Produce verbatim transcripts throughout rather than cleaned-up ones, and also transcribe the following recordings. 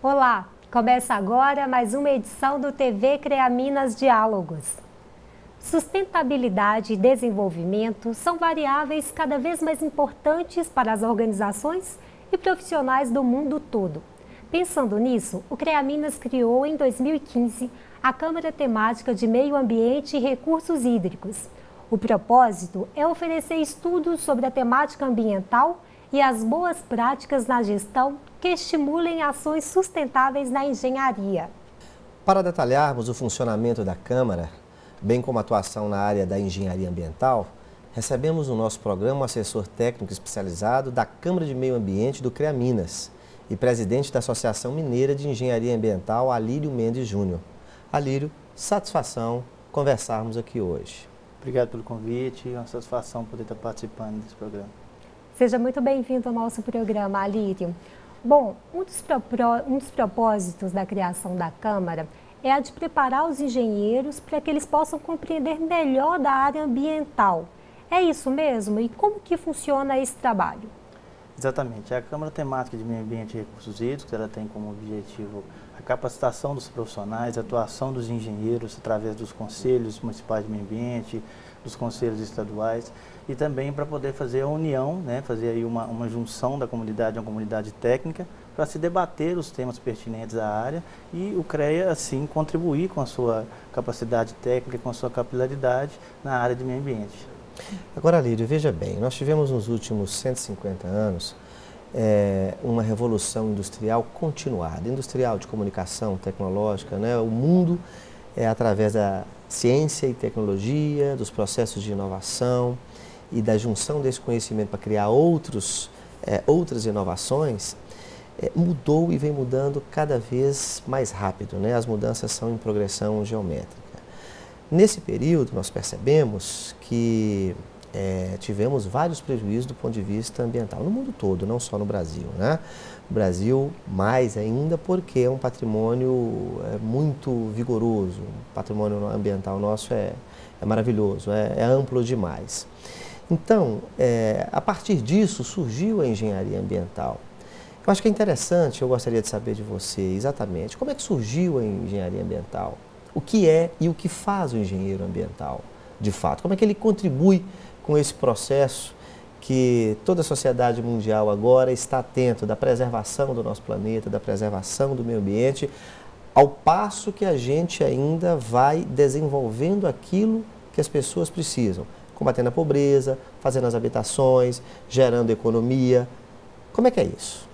Olá, começa agora mais uma edição do T V CREA Minas Diálogos. Sustentabilidade e desenvolvimento são variáveis cada vez mais importantes para as organizações e profissionais do mundo todo. Pensando nisso, o CREA Minas criou em dois mil e quinze a Câmara Temática de Meio Ambiente e Recursos Hídricos. O propósito é oferecer estudos sobre a temática ambiental e as boas práticas na gestão que estimulem ações sustentáveis na engenharia. Para detalharmos o funcionamento da Câmara, bem como a atuação na área da engenharia ambiental, recebemos no nosso programa um assessor técnico especializado da Câmara de Meio Ambiente do CREA Minas e presidente da Associação Mineira de Engenharia Ambiental, Alírio Mendes Júnior. Alírio, satisfação conversarmos aqui hoje. Obrigado pelo convite, é uma satisfação poder estar participando desse programa. Seja muito bem-vindo ao nosso programa, Alírio. Bom, um dos, um dos propósitos da criação da Câmara é a de preparar os engenheiros para que eles possam compreender melhor da área ambiental. É isso mesmo? E como que funciona esse trabalho? Exatamente. A Câmara Temática de Meio Ambiente e Recursos Hídricos, ela tem como objetivo a capacitação dos profissionais, a atuação dos engenheiros através dos conselhos municipais de meio ambiente, dos conselhos estaduais e também para poder fazer a união, né, fazer aí uma, uma junção da comunidade, uma comunidade técnica, para se debater os temas pertinentes à área e o CREA, assim, contribuir com a sua capacidade técnica, com a sua capilaridade na área de meio ambiente. Agora, Alírio, veja bem, nós tivemos nos últimos cento e cinquenta anos é, uma revolução industrial continuada, industrial de comunicação tecnológica, né? O mundo é através da ciência e tecnologia, dos processos de inovação e da junção desse conhecimento para criar outros, é, outras inovações, é, mudou e vem mudando cada vez mais rápido, né? As mudanças são em progressão geométrica. Nesse período, nós percebemos que é, tivemos vários prejuízos do ponto de vista ambiental, no mundo todo, não só no Brasil, né? O Brasil, mais ainda, porque é um patrimônio é, muito vigoroso, o patrimônio ambiental nosso é, é maravilhoso, é, é amplo demais. Então, é, a partir disso, surgiu a engenharia ambiental. Eu acho que é interessante, eu gostaria de saber de você exatamente, como é que surgiu a engenharia ambiental? O que é e o que faz o engenheiro ambiental, de fato? Como é que ele contribui com esse processo que toda a sociedade mundial agora está atento da preservação do nosso planeta, da preservação do meio ambiente, ao passo que a gente ainda vai desenvolvendo aquilo que as pessoas precisam, combatendo a pobreza, fazendo as habitações, gerando economia. Como é que é isso?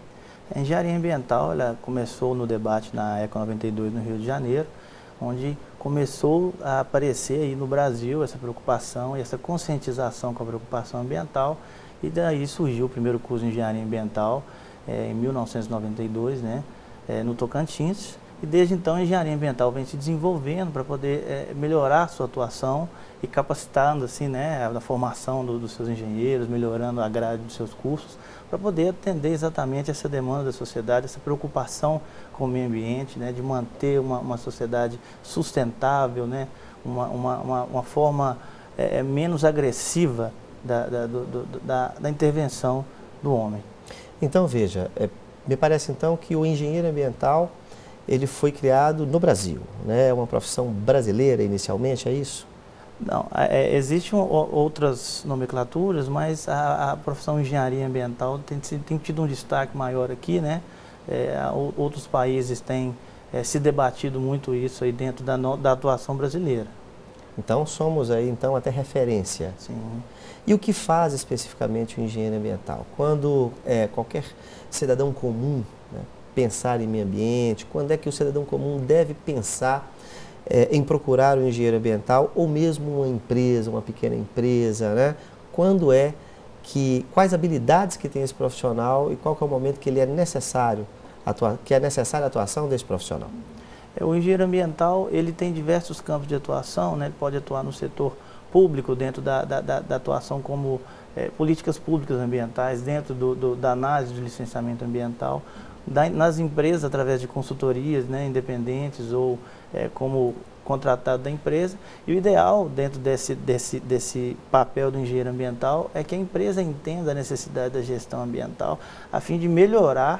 A engenharia ambiental ela começou no debate na Eco noventa e dois no Rio de Janeiro, onde começou a aparecer aí no Brasil essa preocupação e essa conscientização com a preocupação ambiental, e daí surgiu o primeiro curso de engenharia ambiental é, em mil novecentos e noventa e dois, né, é, no Tocantins, e desde então a engenharia ambiental vem se desenvolvendo para poder é, melhorar a sua atuação e capacitando assim, né, a formação do, dos seus engenheiros, melhorando a grade dos seus cursos, para poder atender exatamente essa demanda da sociedade, essa preocupação com o meio ambiente, né, de manter uma, uma sociedade sustentável, né, uma, uma, uma, uma forma é, menos agressiva da, da, do, do, da, da intervenção do homem. Então, veja, é, me parece então que o engenheiro ambiental ele foi criado no Brasil, né? É uma profissão brasileira inicialmente, é isso? Não, é, existem outras nomenclaturas, mas a, a profissão engenharia ambiental tem, tem tido um destaque maior aqui, né? É, outros países têm é, se debatido muito isso aí dentro da, no, da atuação brasileira. Então somos aí então até referência. Sim. E o que faz especificamente o engenheiro ambiental? Quando é, qualquer cidadão comum, né, pensar em meio ambiente, quando é que o cidadão comum deve pensar é, em procurar um engenheiro ambiental ou mesmo uma empresa, uma pequena empresa, né? Quando é que, quais habilidades que tem esse profissional e qual que é o momento que ele é necessário, atua, que é necessária a atuação desse profissional? O engenheiro ambiental ele tem diversos campos de atuação, né? Ele pode atuar no setor público, dentro da, da, da, da atuação como é, políticas públicas ambientais, dentro do, do, da análise de licenciamento ambiental, da, nas empresas através de consultorias, né, independentes ou é, como contratado da empresa. E o ideal dentro desse, desse, desse papel do engenheiro ambiental é que a empresa entenda a necessidade da gestão ambiental a fim de melhorar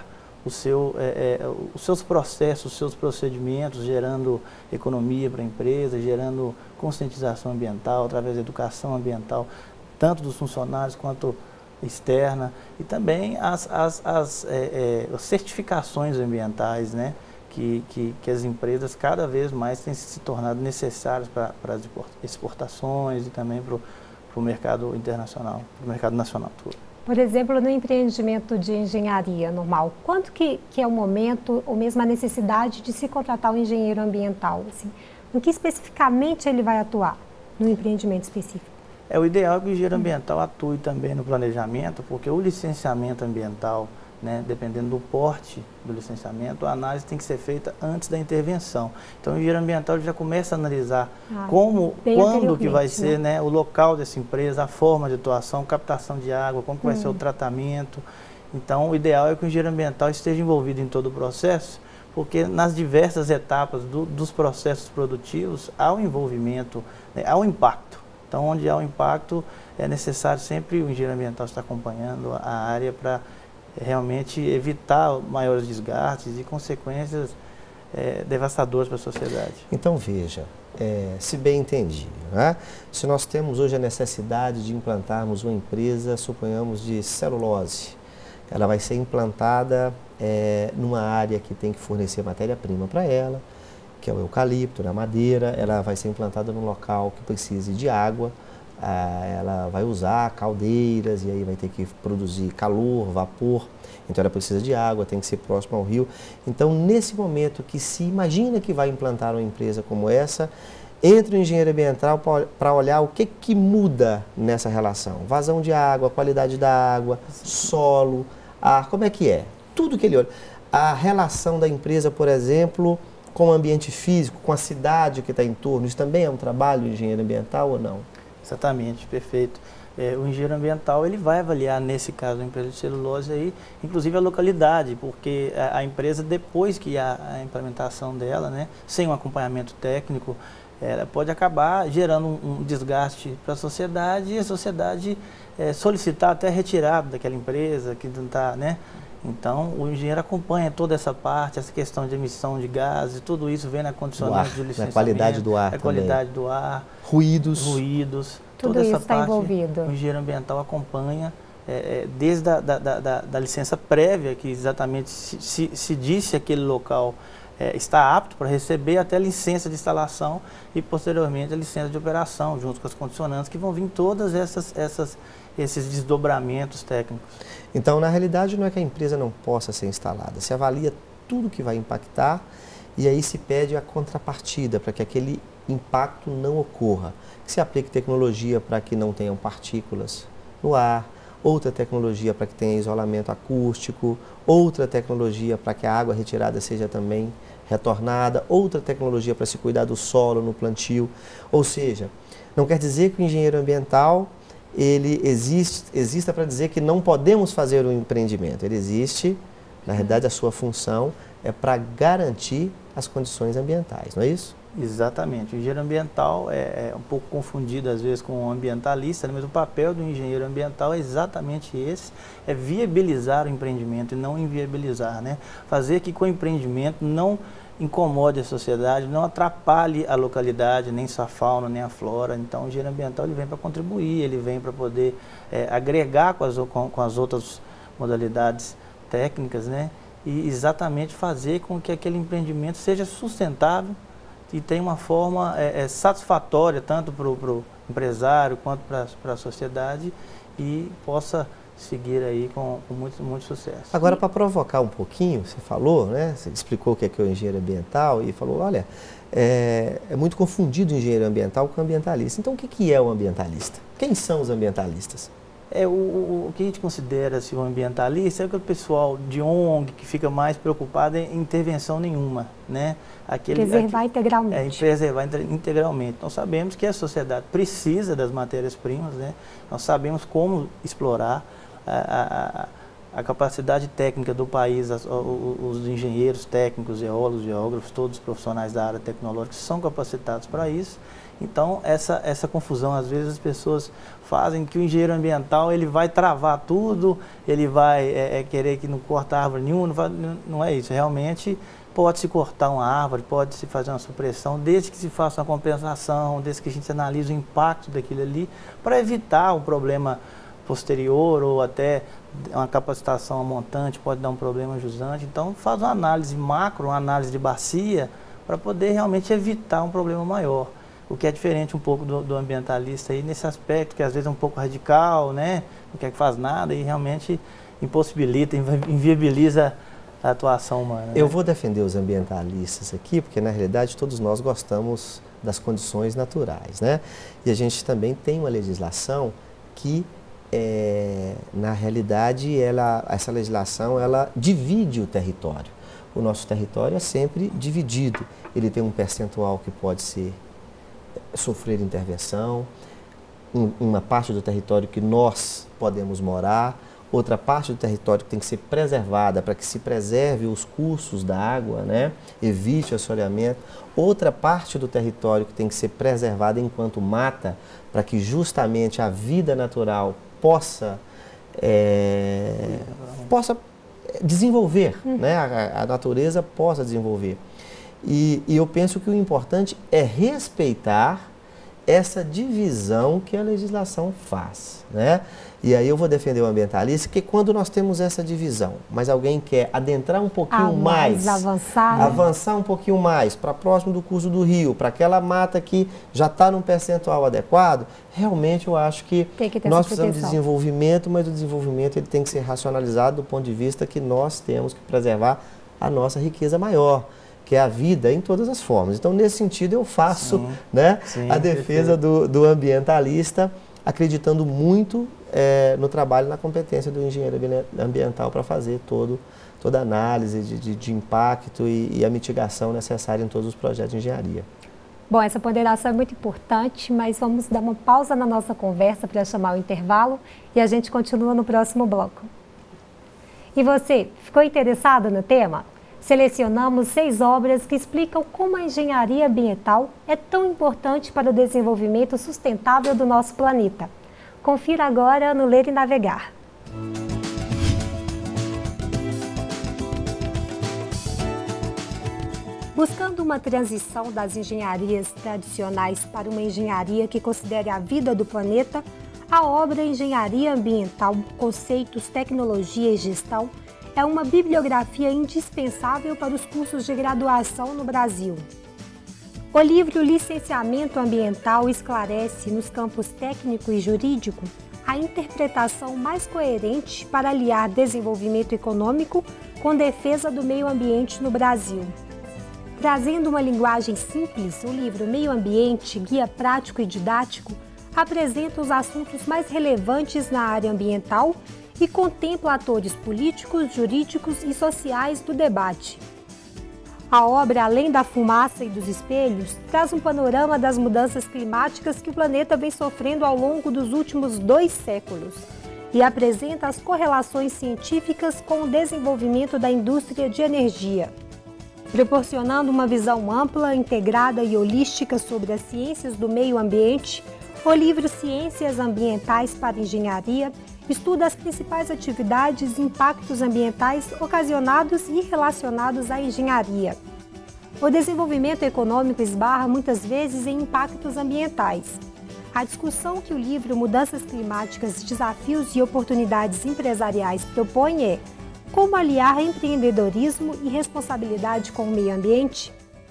o seu, é, é, os seus processos, os seus procedimentos, gerando economia para a empresa, gerando conscientização ambiental, através da educação ambiental, tanto dos funcionários quanto externa, e também as, as, as, é, é, as certificações ambientais, né, que, que, que as empresas cada vez mais têm se tornado necessárias para, para as exportações e também para o mercado internacional, para o mercado nacional todo. Por exemplo, no empreendimento de engenharia normal, quanto que, que é o momento ou mesmo a necessidade de se contratar um engenheiro ambiental? Assim, no que especificamente ele vai atuar no empreendimento específico? É o ideal que o engenheiro ambiental atue também no planejamento, porque o licenciamento ambiental, né, dependendo do porte do licenciamento, a análise tem que ser feita antes da intervenção. Então, o engenheiro ambiental já começa a analisar ah, como, quando que vai ser, né? Né, o local dessa empresa, a forma de atuação, captação de água, como que vai hum. ser o tratamento. Então, o ideal é que o engenheiro ambiental esteja envolvido em todo o processo, porque nas diversas etapas do, dos processos produtivos há o envolvimento, né, há o impacto. Então, onde há o impacto, é necessário sempre o engenheiro ambiental estar acompanhando a área para realmente evitar maiores desgastes e consequências é, devastadoras para a sociedade. Então, veja, é, se bem entendi, né? Se nós temos hoje a necessidade de implantarmos uma empresa, suponhamos, de celulose, ela vai ser implantada é, numa área que tem que fornecer matéria-prima para ela, que é o eucalipto, a madeira, ela vai ser implantada num local que precise de água, ah, ela vai usar caldeiras e aí vai ter que produzir calor, vapor, então ela precisa de água, tem que ser próximo ao rio. Então, nesse momento que se imagina que vai implantar uma empresa como essa, entra o engenheiro ambiental para olhar o que, que muda nessa relação. Vazão de água, qualidade da água, solo, ar, como é que é? Tudo que ele olha. A relação da empresa, por exemplo, com o ambiente físico, com a cidade que está em torno, isso também é um trabalho de engenheiro ambiental ou não? Exatamente, perfeito. É, o engenheiro ambiental ele vai avaliar, nesse caso, a empresa de celulose, aí, inclusive a localidade, porque a, a empresa, depois que há a implementação dela, né, sem um acompanhamento técnico, ela pode acabar gerando um, um desgaste para a sociedade e a sociedade é, solicitar até retirada daquela empresa que não está, né? Então, o engenheiro acompanha toda essa parte, essa questão de emissão de gases, tudo isso vem na condicionante do licenciamento, a qualidade do ar, a qualidade do ar, ruídos, ruídos, tudo toda isso essa está parte. Envolvido. O engenheiro ambiental acompanha é, é, desde a da, da, da, da licença prévia, que exatamente se, se, se disse aquele local é, está apto para receber, até a licença de instalação e posteriormente a licença de operação, junto com as condicionantes, que vão vir todas essas, essas esses desdobramentos técnicos. Então, na realidade, não é que a empresa não possa ser instalada, se avalia tudo que vai impactar e aí se pede a contrapartida para que aquele impacto não ocorra. Que se aplique tecnologia para que não tenham partículas no ar, outra tecnologia para que tenha isolamento acústico, outra tecnologia para que a água retirada seja também retornada, outra tecnologia para se cuidar do solo no plantio. Ou seja, não quer dizer que o engenheiro ambiental ele existe, exista para dizer que não podemos fazer um empreendimento. Ele existe, na realidade, a sua função é para garantir as condições ambientais, não é isso? Exatamente. O engenheiro ambiental é, é um pouco confundido, às vezes, com o ambientalista, mas o papel do engenheiro ambiental é exatamente esse, é viabilizar o empreendimento e não inviabilizar, né? Fazer que com o empreendimento não incomode a sociedade, não atrapalhe a localidade, nem sua fauna, nem a flora. Então, o engenheiro ambiental ele vem para contribuir, ele vem para poder é, agregar com as, com, com as outras modalidades técnicas, né? E exatamente fazer com que aquele empreendimento seja sustentável e tenha uma forma é, é, satisfatória, tanto para o empresário quanto para a sociedade, e possa seguir aí com, com muito, muito sucesso. Agora, para provocar um pouquinho, você falou, né? Você explicou o que é, que é o engenheiro ambiental e falou, olha, é, é muito confundido o engenheiro ambiental com o ambientalista. Então, o que, que é o ambientalista? Quem são os ambientalistas? É, o, o, o que a gente considera assim, o ambientalista é aquele pessoal de O N G que fica mais preocupado em intervenção nenhuma, né? Aquele, preservar aquele, integralmente. É, em preservar integralmente. Nós sabemos que a sociedade precisa das matérias-primas, né? Nós sabemos como explorar a, a, a capacidade técnica do país, as, os, os engenheiros técnicos, geólogos, geógrafos, todos os profissionais da área tecnológica são capacitados para isso. Então, essa, essa confusão, às vezes as pessoas fazem que o engenheiro ambiental ele vai travar tudo, ele vai é, é, querer que não corta árvore nenhuma, não, vai, não é isso. Realmente, pode-se cortar uma árvore, pode-se fazer uma supressão, desde que se faça uma compensação, desde que a gente analise o impacto daquilo ali, para evitar um problema posterior ou até uma capacitação montante, pode dar um problema jusante. Então, faz uma análise macro, uma análise de bacia, para poder realmente evitar um problema maior. O que é diferente um pouco do, do ambientalista aí nesse aspecto, que às vezes é um pouco radical, né? Não quer que faz nada e realmente impossibilita, inviabiliza a atuação humana. Eu né? vou defender os ambientalistas aqui, porque na realidade todos nós gostamos das condições naturais, né? E a gente também tem uma legislação que, é, na realidade, ela, essa legislação ela divide o território. O nosso território é sempre dividido. Ele tem um percentual que pode ser sofrer intervenção, um, uma parte do território que nós podemos morar, outra parte do território que tem que ser preservada para que se preserve os cursos da água, né? Evite o assoreamento, outra parte do território que tem que ser preservada enquanto mata, para que justamente a vida natural possa, é, possa desenvolver, uhum. né? a, a natureza possa desenvolver. E, e eu penso que o importante é respeitar essa divisão que a legislação faz, né? E aí eu vou defender o ambientalista, que quando nós temos essa divisão, mas alguém quer adentrar um pouquinho ah, mais, mais avançar, avançar um pouquinho mais, para próximo do curso do rio, para aquela mata que já está num percentual adequado, realmente eu acho que, que nós precisamos de desenvolvimento, mas o desenvolvimento ele tem que ser racionalizado do ponto de vista que nós temos que preservar a nossa riqueza maior, que é a vida em todas as formas. Então, nesse sentido, eu faço sim, né, sim, a defesa do, do ambientalista, acreditando muito é, no trabalho e na competência do engenheiro ambiental para fazer todo, toda a análise de, de, de impacto e, e a mitigação necessária em todos os projetos de engenharia. Bom, essa ponderação é muito importante, mas vamos dar uma pausa na nossa conversa para chamar o intervalo e a gente continua no próximo bloco. E você, ficou interessado no tema? Selecionamos seis obras que explicam como a engenharia ambiental é tão importante para o desenvolvimento sustentável do nosso planeta. Confira agora no Ler e Navegar. Buscando uma transição das engenharias tradicionais para uma engenharia que considere a vida do planeta, a obra Engenharia Ambiental, Conceitos, Tecnologia e Gestão é uma bibliografia indispensável para os cursos de graduação no Brasil. O livro Licenciamento Ambiental esclarece, nos campos técnico e jurídico, a interpretação mais coerente para aliar desenvolvimento econômico com defesa do meio ambiente no Brasil. Trazendo uma linguagem simples, o livro Meio Ambiente, Guia Prático e Didático, apresenta os assuntos mais relevantes na área ambiental e contempla atores políticos, jurídicos e sociais do debate. A obra, além da fumaça e dos espelhos, traz um panorama das mudanças climáticas que o planeta vem sofrendo ao longo dos últimos dois séculos e apresenta as correlações científicas com o desenvolvimento da indústria de energia. Proporcionando uma visão ampla, integrada e holística sobre as ciências do meio ambiente, o livro Ciências Ambientais para Engenharia estuda as principais atividades e impactos ambientais ocasionados e relacionados à engenharia. O desenvolvimento econômico esbarra muitas vezes em impactos ambientais. A discussão que o livro Mudanças Climáticas, Desafios e Oportunidades Empresariais propõe é: como aliar empreendedorismo e responsabilidade com o meio ambiente?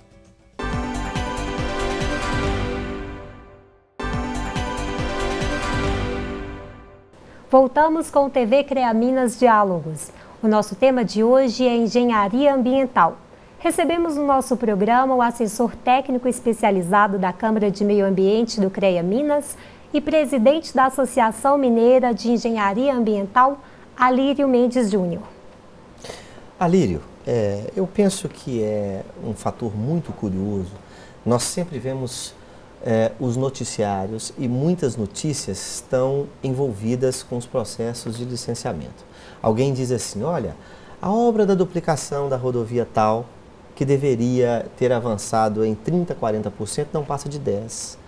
Voltamos com o T V CREA Minas Diálogos. O nosso tema de hoje é Engenharia Ambiental. Recebemos no nosso programa o assessor técnico especializado da Câmara de Meio Ambiente do CREA Minas e presidente da Associação Mineira de Engenharia Ambiental, Alírio Mendes Júnior. Alírio, é, eu penso que é um fator muito curioso. Nós sempre vemos É, os noticiários e muitas notícias estão envolvidas com os processos de licenciamento. Alguém diz assim, olha, a obra da duplicação da rodovia tal, que deveria ter avançado em trinta, quarenta por cento, não passa de dez por cento.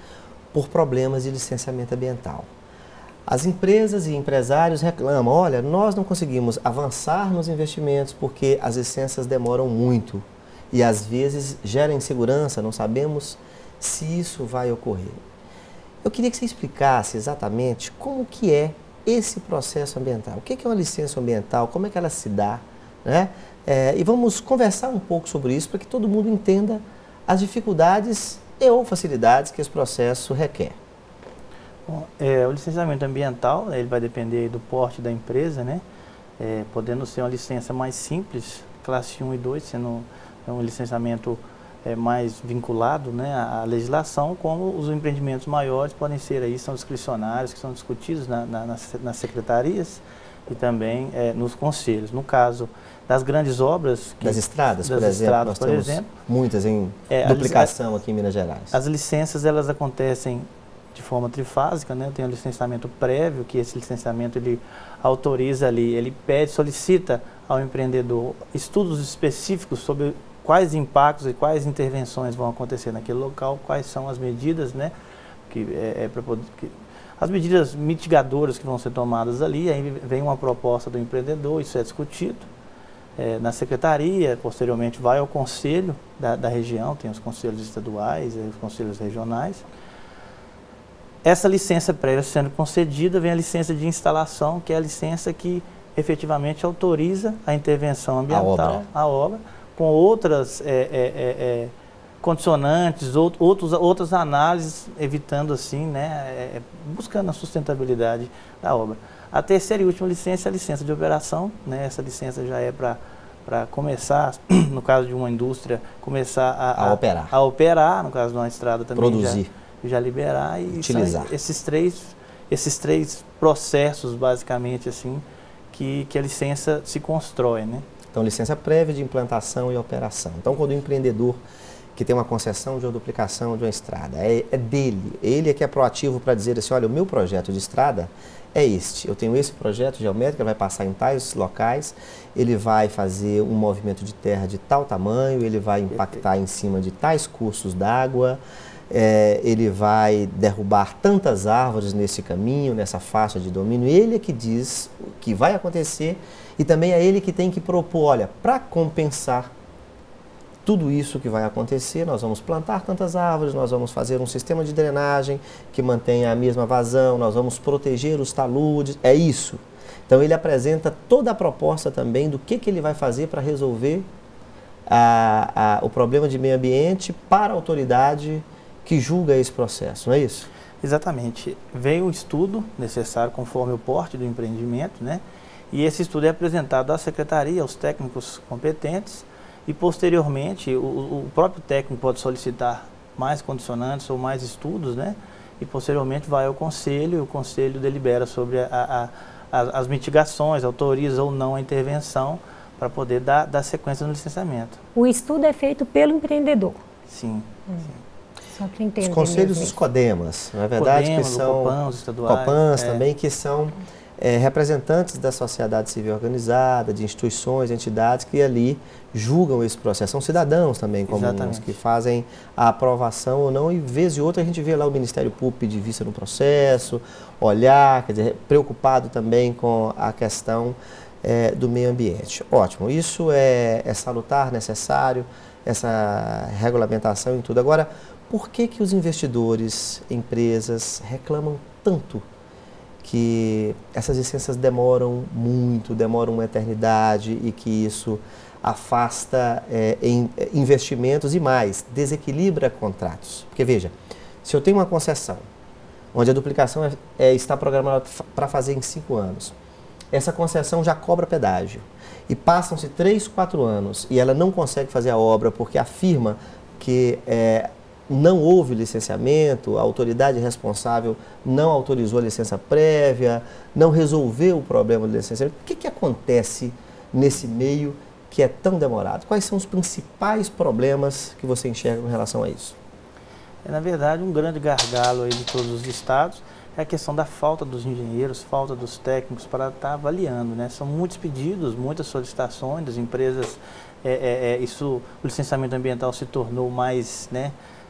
por problemas de licenciamento ambiental. As empresas e empresários reclamam, olha, nós não conseguimos avançar nos investimentos porque as licenças demoram muito e às vezes gera insegurança, não sabemos se isso vai ocorrer. Eu queria que você explicasse exatamente como que é esse processo ambiental. O que é uma licença ambiental, como é que ela se dá, né? É, e vamos conversar um pouco sobre isso para que todo mundo entenda as dificuldades e ou facilidades que esse processo requer. Bom, é, o licenciamento ambiental, né, ele vai depender do porte da empresa, né? É, podendo ser uma licença mais simples, classe um e dois, sendo um licenciamento é, mais vinculado, né, à legislação, como os empreendimentos maiores podem ser aí, são discricionários, que são discutidos na, na, nas, nas secretarias e também é, nos conselhos. No caso das grandes obras... Que, das estradas, das por exemplo, estradas, nós por temos exemplo, muitas em é, duplicação a, aqui em Minas Gerais. As licenças, elas acontecem de forma trifásica, né? Tem o licenciamento prévio, que esse licenciamento ele autoriza ali, ele pede, solicita ao empreendedor estudos específicos sobre quais impactos e quais intervenções vão acontecer naquele local, quais são as medidas, né? Que é, é pra poder, que, as medidas mitigadoras que vão ser tomadas ali, aí vem uma proposta do empreendedor, isso é discutido é, na secretaria, posteriormente vai ao conselho da, da região, tem os conselhos estaduais, os conselhos regionais. Essa licença prévia sendo concedida, vem a licença de instalação, que é a licença que efetivamente autoriza a intervenção ambiental, a obra, a obra com outras é, é, é, é, condicionantes, outros, outras análises, evitando assim, né, é, buscando a sustentabilidade da obra. A terceira e última licença é a licença de operação, né, essa licença já é para para começar, no caso de uma indústria, começar a, a, a operar, a operar, no caso de uma estrada também, produzir. Já, já liberar e utilizar. Esses três, esses três processos, basicamente, assim, que, que a licença se constrói, né? Então, licença prévia de implantação e operação. Então, quando o empreendedor que tem uma concessão de uma duplicação de uma estrada, é, é dele, ele é que é proativo para dizer assim, olha, o meu projeto de estrada é este, eu tenho esse projeto geométrico, ele vai passar em tais locais, ele vai fazer um movimento de terra de tal tamanho, ele vai impactar em cima de tais cursos d'água, É, ele vai derrubar tantas árvores nesse caminho, nessa faixa de domínio, ele é que diz o que vai acontecer e também é ele que tem que propor, olha, para compensar tudo isso que vai acontecer, nós vamos plantar tantas árvores, nós vamos fazer um sistema de drenagem que mantenha a mesma vazão, nós vamos proteger os taludes, é isso. Então ele apresenta toda a proposta também do que, que ele vai fazer para resolver a, a, o problema de meio ambiente para a autoridade que julga esse processo, não é isso? Exatamente. Veio um estudo necessário conforme o porte do empreendimento, né? E esse estudo é apresentado à secretaria, aos técnicos competentes e posteriormente o, o próprio técnico pode solicitar mais condicionantes ou mais estudos, né? E posteriormente vai ao conselho e o conselho delibera sobre a, a, a, as mitigações, autoriza ou não a intervenção para poder dar, dar sequência no licenciamento. O estudo é feito pelo empreendedor? Sim. Hum. sim. Só para entender. Os conselhos mesmo. dos CODEMAS, não é verdade? Codemas, que são Copan, os estaduais. Copans é. também, que são é, representantes da sociedade civil organizada, de instituições, entidades que ali julgam esse processo. São cidadãos também comuns, Exatamente. que fazem a aprovação ou não, e vez e outra a gente vê lá o Ministério Público pedir vista no processo, olhar, quer dizer, preocupado também com a questão é, do meio ambiente. Ótimo, isso é, é salutar, necessário, essa regulamentação em tudo. Agora, por que que os investidores, empresas, reclamam tanto que essas licenças demoram muito, demoram uma eternidade e que isso afasta é, em investimentos e mais, desequilibra contratos? Porque veja, se eu tenho uma concessão, onde a duplicação é, é, está programada para fazer em cinco anos, essa concessão já cobra pedágio e passam-se três, quatro anos e ela não consegue fazer a obra porque afirma que é, não houve licenciamento, a autoridade responsável não autorizou a licença prévia, não resolveu o problema do licenciamento. O que que acontece nesse meio que é tão demorado? Quais são os principais problemas que você enxerga com relação a isso? É, na verdade, um grande gargalo aí de todos os estados é a questão da falta dos engenheiros, falta dos técnicos para estar avaliando, né? São muitos pedidos, muitas solicitações das empresas, é, é, é, isso, o licenciamento ambiental se tornou mais, né,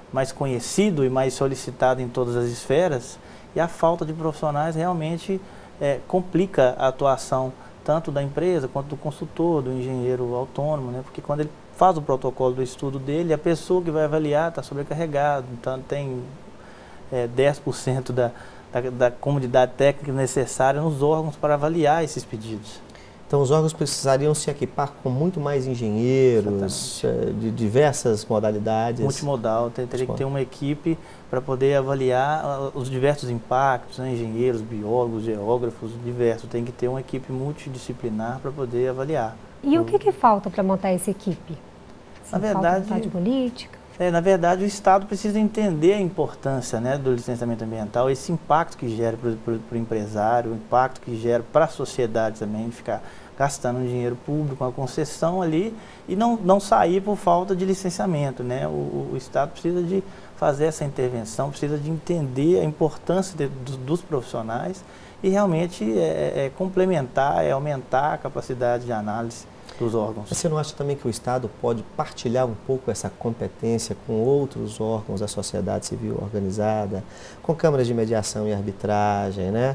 mais conhecido e mais solicitado em todas as esferas, e a falta de profissionais realmente é, complica a atuação tanto da empresa quanto do consultor, do engenheiro autônomo, né? Porque quando ele faz o protocolo do estudo dele, a pessoa que vai avaliar está sobrecarregada, então tem é, dez por cento da, da, da comunidade técnica necessária nos órgãos para avaliar esses pedidos. Então, os órgãos precisariam se equipar com muito mais engenheiros, Exatamente. de diversas modalidades. Multimodal, teria que ter uma equipe para poder avaliar os diversos impactos, né? Engenheiros, biólogos, geógrafos, diversos. Tem que ter uma equipe multidisciplinar para poder avaliar. E o que, que falta para montar essa equipe? Se na verdade, falta vontade política? É, na verdade, o Estado precisa entender a importância, né, do licenciamento ambiental, esse impacto que gera para o empresário, o impacto que gera para a sociedade também, de ficar gastando dinheiro público, uma concessão ali, e não, não sair por falta de licenciamento, né? O, o Estado precisa de fazer essa intervenção, precisa de entender a importância de, dos, dos profissionais e realmente é, é complementar, é aumentar a capacidade de análise dos órgãos. Você não acha também que o Estado pode partilhar um pouco essa competência com outros órgãos da sociedade civil organizada, com câmaras de mediação e arbitragem, né?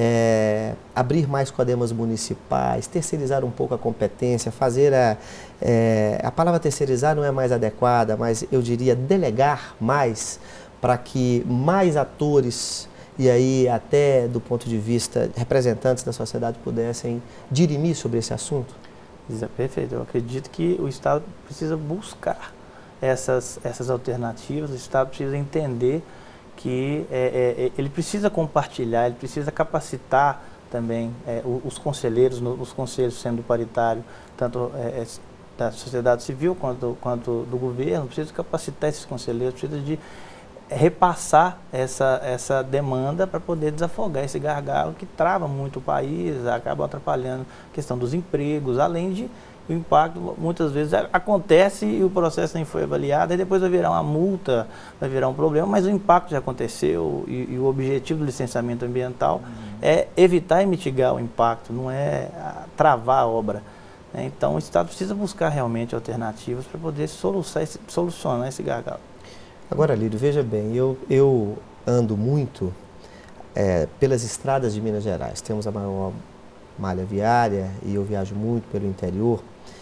É, abrir mais codemas municipais, terceirizar um pouco a competência, fazer a... É, a palavra terceirizar não é mais adequada, mas eu diria delegar mais para que mais atores e aí até do ponto de vista representantes da sociedade pudessem dirimir sobre esse assunto? Isso é perfeito. Eu acredito que o Estado precisa buscar essas, essas alternativas, o Estado precisa entender que é, é, ele precisa compartilhar, ele precisa capacitar também é, os conselheiros, no, os conselhos sendo paritário, tanto é, da sociedade civil quanto, quanto do governo, precisa capacitar esses conselheiros, precisa de repassar essa, essa demanda para poder desafogar esse gargalo que trava muito o país, acaba atrapalhando a questão dos empregos, além de o impacto muitas vezes acontece e o processo nem foi avaliado, e depois vai virar uma multa, vai virar um problema, mas o impacto já aconteceu e, e o objetivo do licenciamento ambiental uhum. é evitar e mitigar o impacto, não é travar a obra. Né? Então o Estado precisa buscar realmente alternativas para poder solucionar esse, solucionar esse gargalo. Agora, Lírio, veja bem, eu, eu ando muito é, pelas estradas de Minas Gerais. Temos a maior malha viária e eu viajo muito pelo interior.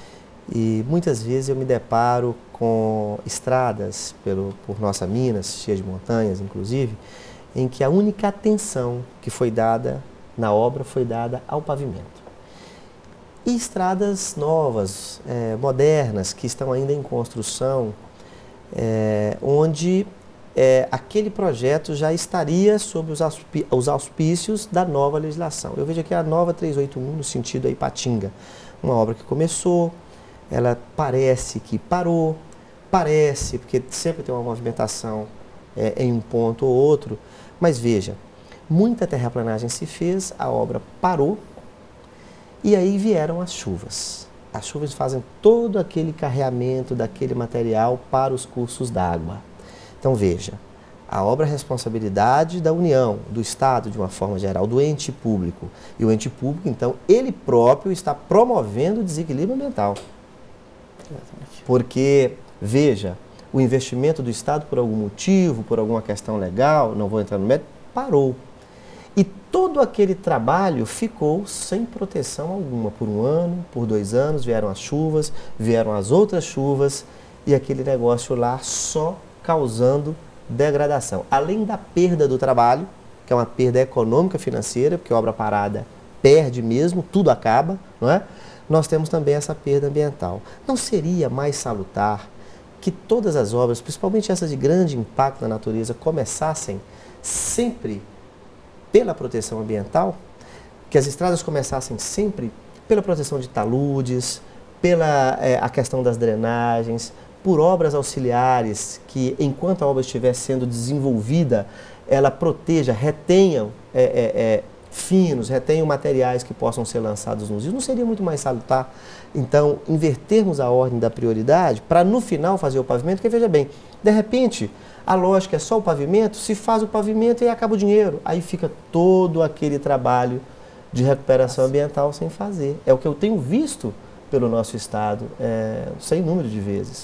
E muitas vezes eu me deparo com estradas pelo, por nossa Minas, cheias de montanhas, inclusive, em que a única atenção que foi dada na obra foi dada ao pavimento. E estradas novas, é, modernas, que estão ainda em construção, É, onde é, aquele projeto já estaria sob os, auspi os auspícios da nova legislação. Eu vejo aqui a nova trezentos e oitenta e um, no sentido aí Patinga, uma obra que começou, ela parece que parou, parece, porque sempre tem uma movimentação é, em um ponto ou outro, mas veja, muita terraplanagem se fez, a obra parou e aí vieram as chuvas. As chuvas fazem todo aquele carreamento daquele material para os cursos d'água. Então veja, a obra é responsabilidade da União, do Estado de uma forma geral, do ente público. E o ente público, então, ele próprio está promovendo o desequilíbrio ambiental. Porque, veja, o investimento do Estado por algum motivo, por alguma questão legal, não vou entrar no mérito, parou. E todo aquele trabalho ficou sem proteção alguma. Por um ano, por dois anos, vieram as chuvas, vieram as outras chuvas e aquele negócio lá só causando degradação. Além da perda do trabalho, que é uma perda econômica financeira, porque a obra parada perde mesmo, tudo acaba, não é? Nós temos também essa perda ambiental. Não seria mais salutar que todas as obras, principalmente essas de grande impacto na natureza, começassem sempre pela proteção ambiental, que as estradas começassem sempre pela proteção de taludes, pela é, a questão das drenagens, por obras auxiliares que, enquanto a obra estiver sendo desenvolvida, ela proteja, retenha é, é, é, finos, retenha materiais que possam ser lançados nos rios. Não seria muito mais salutar, então, invertermos a ordem da prioridade para, no final, fazer o pavimento? Porque, veja bem, de repente, a lógica é só o pavimento, se faz o pavimento e acaba o dinheiro. Aí fica todo aquele trabalho de recuperação ambiental sem fazer. É o que eu tenho visto pelo nosso Estado, é, sem número de vezes.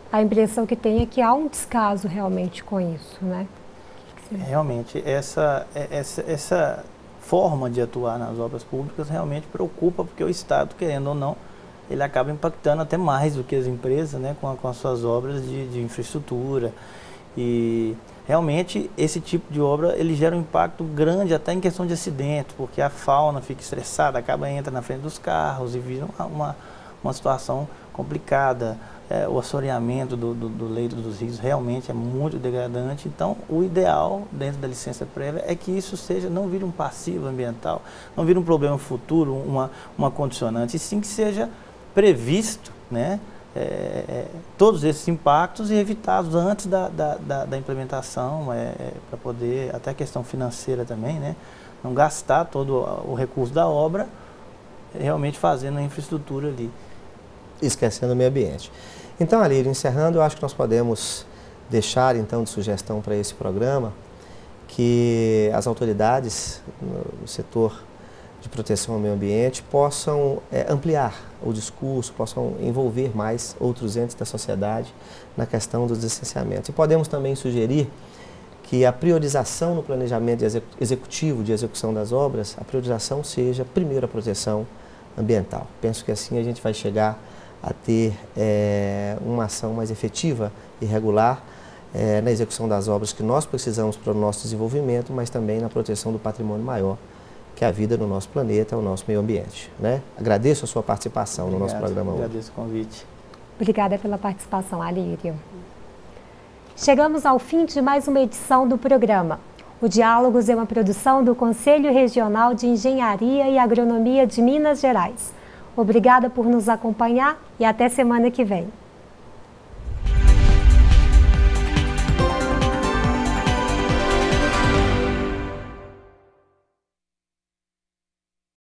a impressão que tem é que há um descaso realmente com isso, né? Realmente, essa, essa, essa forma de atuar nas obras públicas realmente preocupa, porque o Estado, querendo ou não, ele acaba impactando até mais do que as empresas, né, com, a, com as suas obras de, de infraestrutura. E realmente esse tipo de obra ele gera um impacto grande até em questão de acidente, porque a fauna fica estressada, acaba entra na frente dos carros e vira uma, uma, uma situação complicada. É, o assoreamento do, do, do leito dos rios realmente é muito degradante. Então, o ideal dentro da licença prévia é que isso seja, não vire um passivo ambiental, não vire um problema futuro, uma, uma condicionante, e sim que seja previsto, né, é, é, todos esses impactos e evitados antes da, da, da, da implementação, é, é, para poder, até a questão financeira também, né, não gastar todo o recurso da obra realmente fazendo a infraestrutura ali. Esquecendo o meio ambiente. Então, Alírio, encerrando, eu acho que nós podemos deixar, então, de sugestão para esse programa que as autoridades no setor de proteção ao meio ambiente possam é, ampliar o discurso, possam envolver mais outros entes da sociedade na questão dos licenciamentos. E podemos também sugerir que a priorização no planejamento executivo de execução das obras, a priorização seja primeiro a proteção ambiental. Penso que assim a gente vai chegar a ter é, uma ação mais efetiva e regular é, na execução das obras que nós precisamos para o nosso desenvolvimento, mas também na proteção do patrimônio maior, que é a vida no nosso planeta, o nosso meio ambiente, né? Agradeço a sua participação Obrigado, no nosso programa hoje. Agradeço o convite. Obrigada pela participação, Alírio. Chegamos ao fim de mais uma edição do programa. O Diálogos é uma produção do Conselho Regional de Engenharia e Agronomia de Minas Gerais. Obrigada por nos acompanhar e até semana que vem.